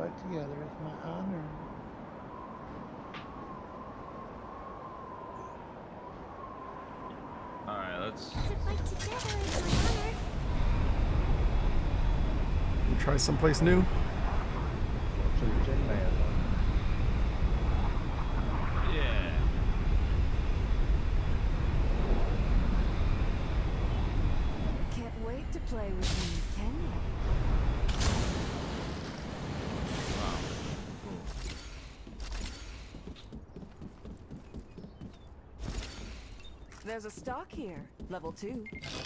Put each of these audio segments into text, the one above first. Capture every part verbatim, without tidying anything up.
fight together. It's my honor. Alright, let's... To fight together is my honor. You try someplace new? So you're Tin Man, huh? Yeah. Can't wait to play with you, can you? Wow. Cool. There's a stock here, level two.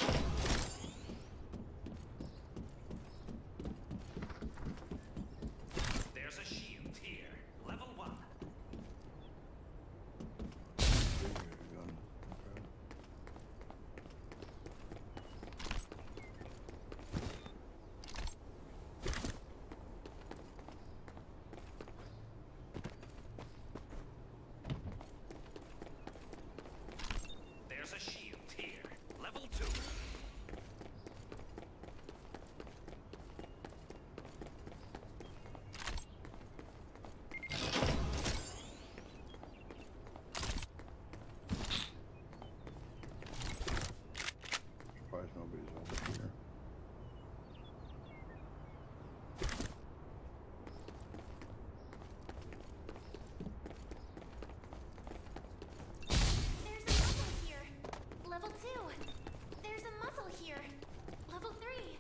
There's a shield here, level one. There's a shield here, level two. Surprised nobody's over here. There's a muzzle here. Level two. There's a muzzle here. Level three.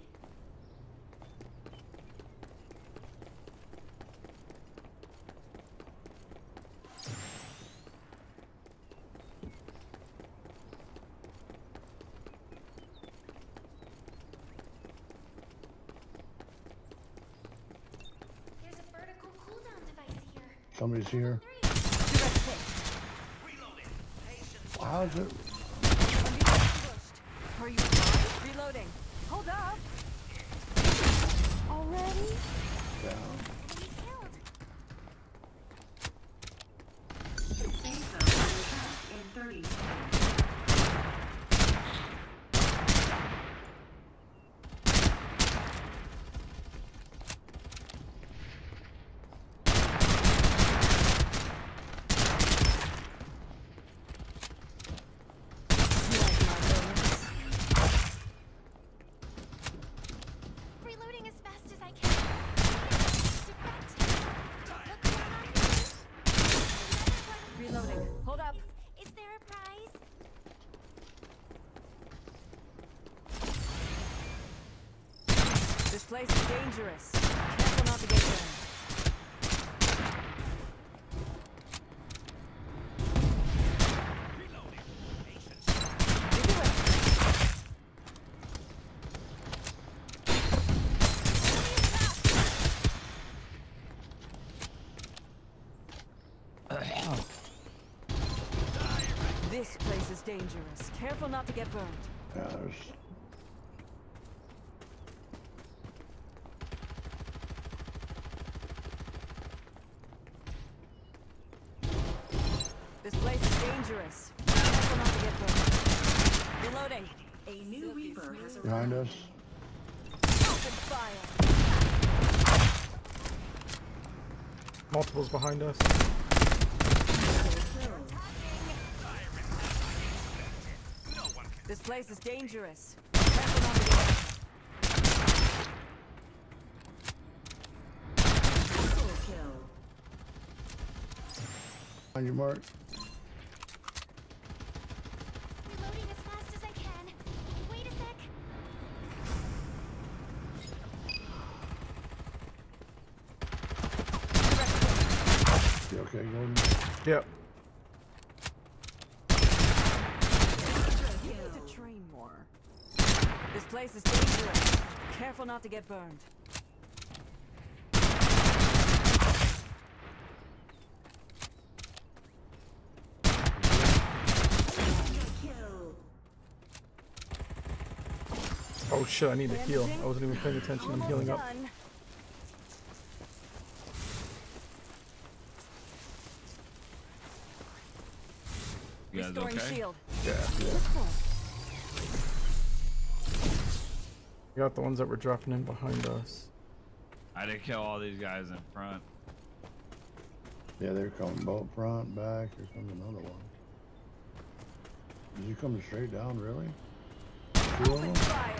There's a vertical cooldown device here. Somebody's here. Three. Reloading. Patience. How's it? Are you fine? Reloading. Hold up. Already? Down. Enemy killed. Reloading as fast as I can. Direct. Don't look around. Reloading. Hold up. Is, is there a prize? This place is dangerous. Careful not to get burned. Reloading. Patience. Redo it. This place is dangerous. Careful not to get burned. Yeah, there's. This place is dangerous. Careful not to get burned. Reloading. A new Reaper has Behind us. Open fire. Multiples behind us. No one can. This place is dangerous. Careful not to get burned. On your mark. Reloading as fast as I can. Wait a sec. You okay, Gordon? Yep. You need to train more. This place is dangerous. Careful not to get burned. Oh shit, I need to heal. I wasn't even paying attention. I'm healing up. Done. You guys Restoring okay? shield. Yeah. We got the ones that were dropping in behind us. I didn't kill all these guys in front. Yeah, they're coming both front, back. Here comes another one. Is he coming straight down, really? Two of them? Fire.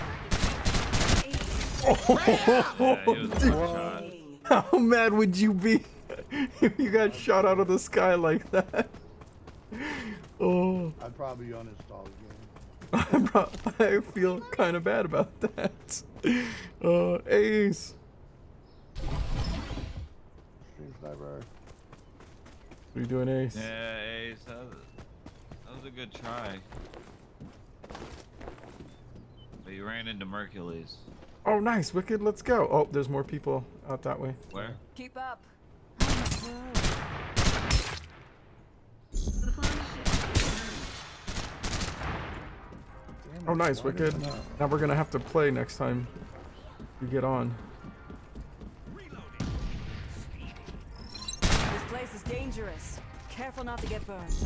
Yeah, he was one shot. How mad would you be if you got shot out of the sky like that? Oh, I'd probably uninstall the game. I pro- I feel kind of bad about that. Uh, Ace. Stream sniper. What are you doing, Ace? Yeah, Ace, that was, that was a good try. But you ran into Mercules. Oh, nice, Wicked. Let's go. Oh, there's more people out that way. Where? Keep up. Damn Oh, it, nice, why Wicked. did I not- Now we're gonna have to play next time you get on. This place is dangerous. Careful not to get burned.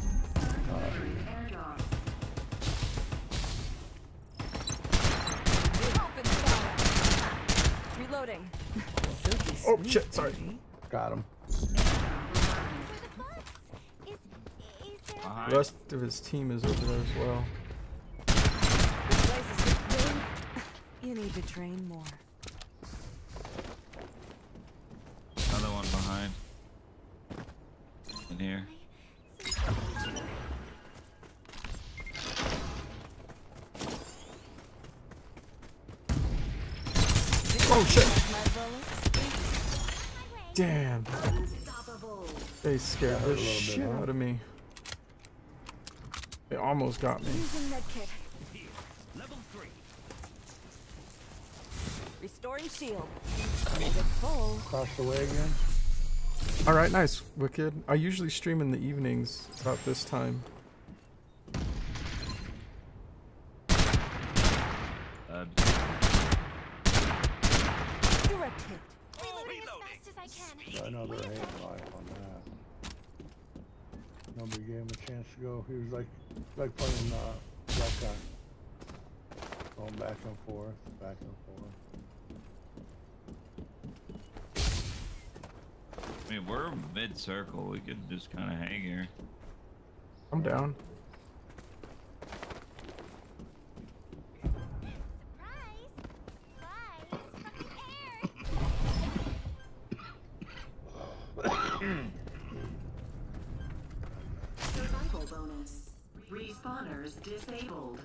Open fire. Reloading. Oh shit! Sorry. Got him. Where the bugs? Is is there? Behind. The rest of his team is over there as well. This place is so big. You need to train more. Another one behind. In here. Oh shit! My bullets. Damn. They scared Got the it a little bit, shit huh? out of me. They almost got me. Using that kit. Here. Level three. Restoring shield. Make it full. Across the way again. All right, nice, Wicked. I usually stream in the evenings about this time. Uh, Direct hit. Reloading as fast as I can. So I know they're hating life on that. Nobody gave him a chance to go. He was like, like playing uh, that guy. Going back and forth, back and forth. I mean, we're mid-circle. We could just kind of hang here. I'm down. Surprise! Surprise! Air! Survival bonus. Respawners disabled.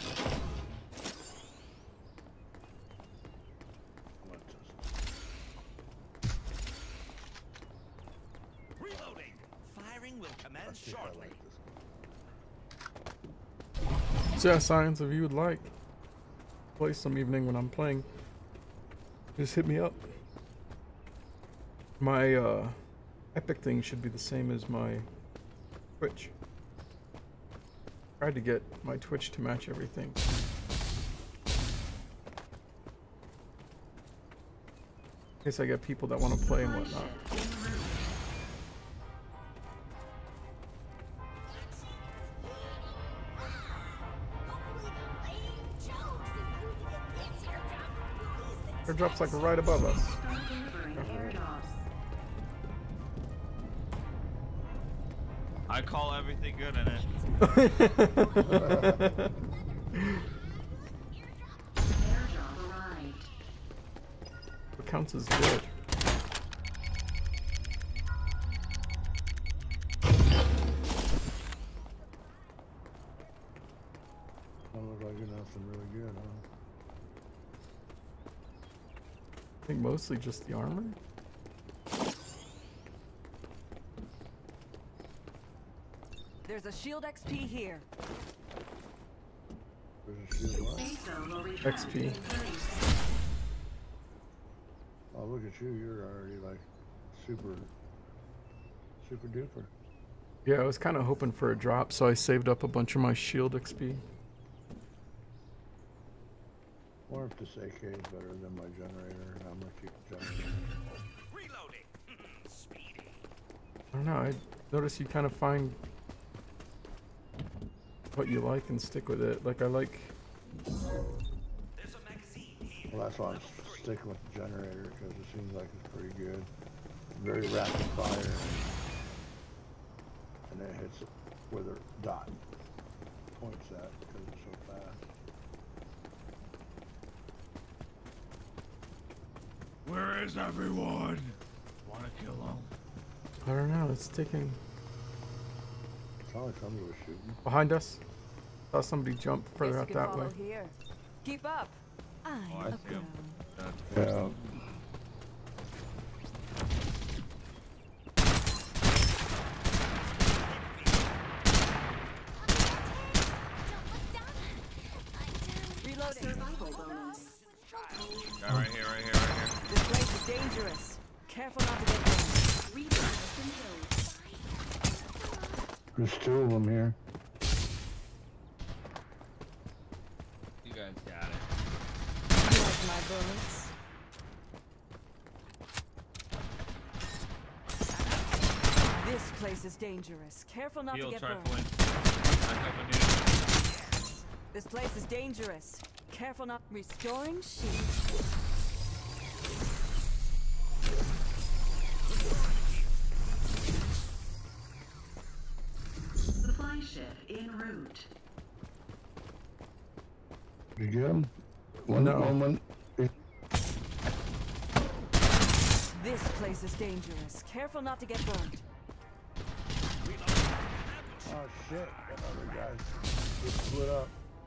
What just- Reloading. Firing will I commence think I shortly. like this. So yeah, Science, if you would like play some evening when I'm playing, just hit me up. My uh, Epic thing should be the same as my Twitch. Tried to get my Twitch to match everything. In case I get people that want to play and whatnot. Airdrop's like right above us. Start delivering airdrops. I call everything good in it. Airdrop arrived. What counts as good? Don't look like nothing really good, huh? I think mostly just the armor. There's a shield X P here. There's a shield what? Safe zone will return X P. in place. Oh, look at you. You're already like super, super duper. Yeah, I was kind of hoping for a drop, so I saved up a bunch of my shield X P. Or if this A K is better than my generator, how much you can generate. Reloading. Speedy. I don't know, I noticed you kind of find what you like and stick with it. Like, I like... There's a magazine here. Well, that's why I'm Level three. sticking with the generator because it seems like it's pretty good. Very rapid fire. And it hits it where the dot points at because it's so fast. Where is everyone? Wanna kill them? I don't know. It's taking It sounded like somebody was shooting. behind us. Saw somebody jump Guess further you out can that follow way. here. Keep up. I'm Oh, I a see 'em. girl. That's Yeah. Reloading. Survival bonus. guy right here, right here, right here. This place is dangerous. Careful not to get burned. Reaper has been killed. There's two of them here. You guys got it. Like my bullets. This place is dangerous. Careful not Heal, to get try burned. to win. Back up and in. This place is dangerous. Careful not restoring shield. Supply ship en route. Did you get him? One, No. one, one. This place is dangerous. Careful not to get burned. Oh shit, that other guy just split up.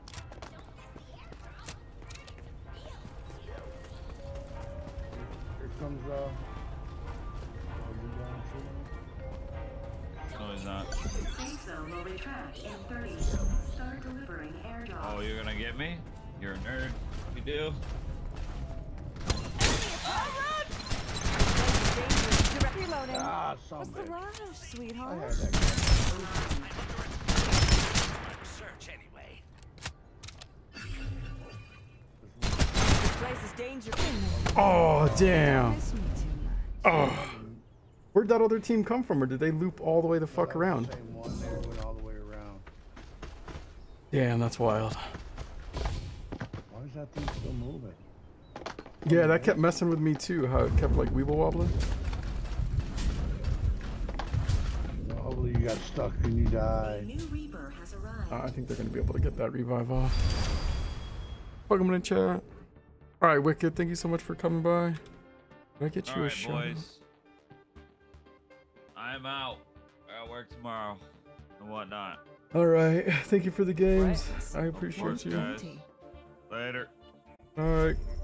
Here comes, uh... oh, you down shooting? No, he's not. Safe zone will retract in thirty. Start delivering airdrop. Oh, you're gonna get me? You're a nerd. You do? Dangerous. Direct reloading. Ah, some What's the bitch. rush, I sweetheart? had that guy. My research anyway. This place is dangerous. Oh damn! Miss me too much. Oh, where'd that other team come from, or did they loop all the way the fuck That was around? the same one, they went all the way around. Damn, that's wild. Why is that thing still moving? Yeah, that kept messing with me too. How it kept like weeble wobbling. Hopefully you got stuck and you A died. new Reaper has arrived. Uh, I think they're gonna be able to get that revive off. Welcome in chat. All right, Wicked. Thank you so much for coming by. Can I get you All a right, shot? boys. I'm out. I got work tomorrow and whatnot. All right. Thank you for the games. Right. I appreciate course, you. guys. Later. All right.